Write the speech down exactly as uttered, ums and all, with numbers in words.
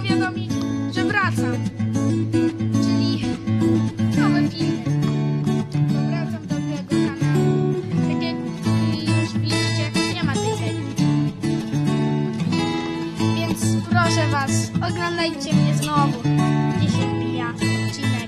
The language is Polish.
powiadomić, że wracam. Czyli nowe filmy. Wracam do tego kanału. Tak jak już widzicie, nie ma tej serii. Więc proszę was, oglądajcie mnie znowu. Gdzie się wbija odcinek.